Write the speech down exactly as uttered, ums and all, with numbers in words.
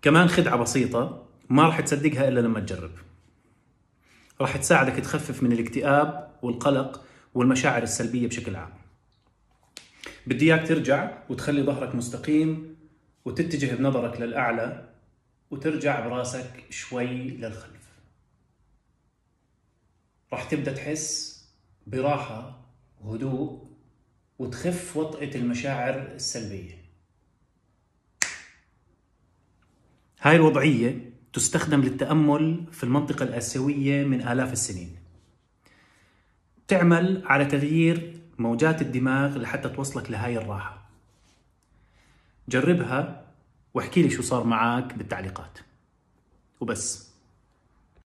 كمان خدعة بسيطة ما راح تصدقها إلا لما تجرب. راح تساعدك تخفف من الاكتئاب والقلق والمشاعر السلبية بشكل عام. بدي إياك ترجع وتخلي ظهرك مستقيم وتتجه بنظرك للأعلى وترجع براسك شوي للخلف. راح تبدأ تحس براحة وهدوء وتخف وطأة المشاعر السلبية. هاي الوضعية تستخدم للتأمل في المنطقة الآسيوية من آلاف السنين. تعمل على تغيير موجات الدماغ لحتى توصلك لهاي الراحة. جربها واحكي لي شو صار معك بالتعليقات. وبس.